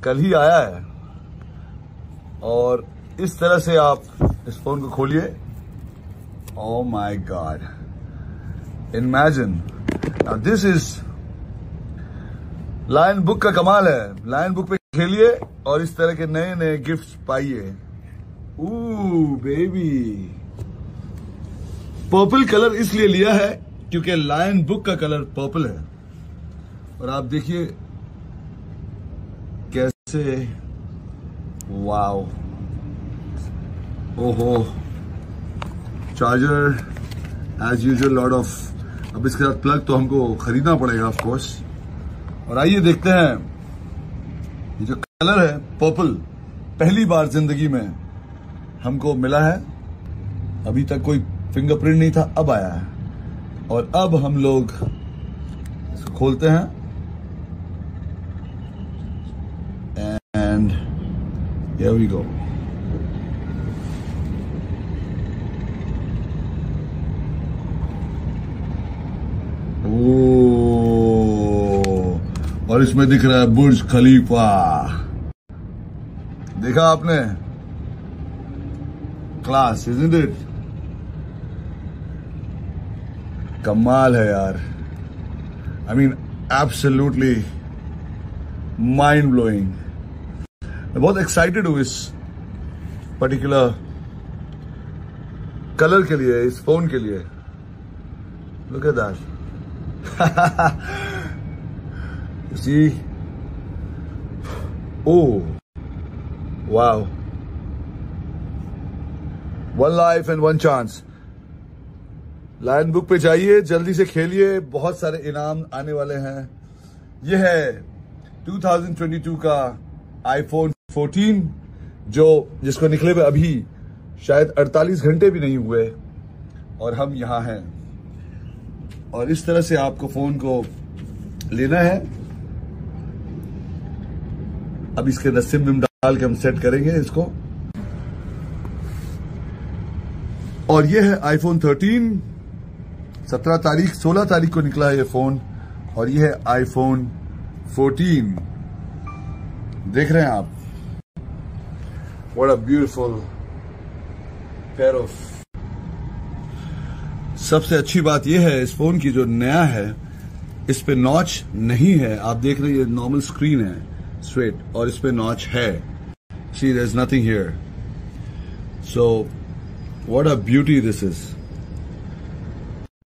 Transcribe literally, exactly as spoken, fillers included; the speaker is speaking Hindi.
कल ही आया है। और इस तरह से आप इस फोन को खोलिए। Oh my god, imagine, now this is Lion book का कमाल है। लायन बुक पे खेलिए और इस तरह के नए नए गिफ्ट्स पाइए। ओह बेबी, पर्पल कलर इसलिए लिया है क्योंकि लायन बुक का कलर पर्पल है। और आप देखिए कैसे, वाओ, ओहो, charger as usual lot of. अब इसके साथ प्लग तो हमको खरीदना पड़ेगा ऑफ कोर्स। और आइए देखते हैं, ये जो कलर है पर्पल, पहली बार जिंदगी में हमको मिला है। अभी तक कोई फिंगरप्रिंट नहीं था, अब आया है। और अब हम लोग इसको खोलते हैं एंड हियर वी गो। और इसमें दिख रहा है बुर्ज खलीफा। देखा आपने? Class, isn't it? कमाल है यार। I mean absolutely mind blowing. मैं बहुत एक्साइटेड हूं इस पर्टिकुलर कलर के लिए, इस फोन के लिए। Look at that. You see? Oh, wow. One life and one chance. Lion book पे जाइए, जल्दी से खेलिए, बहुत सारे इनाम आने वाले हैं। यह है दो हज़ार बाईस का आईफोन चौदह, जो जिसको निकले हुए अभी शायद अड़तालीस घंटे भी नहीं हुए, और हम यहां हैं। और इस तरह से आपको फोन को लेना है। अब इसके अंदर सिम विम डाल के हम सेट करेंगे इसको। और ये है आईफोन तेरह, सत्रह तारीख सोलह तारीख को निकला है ये फोन। और ये है आईफोन चौदह। देख रहे हैं आप? What a beautiful pair of. सबसे अच्छी बात यह है इस फोन की, जो नया है, इस पे नॉच नहीं है। आप देख रहे हैं ये नॉर्मल स्क्रीन है स्ट्रेट, और इस पे नॉच है। See, there is nothing here. So what a beauty this is.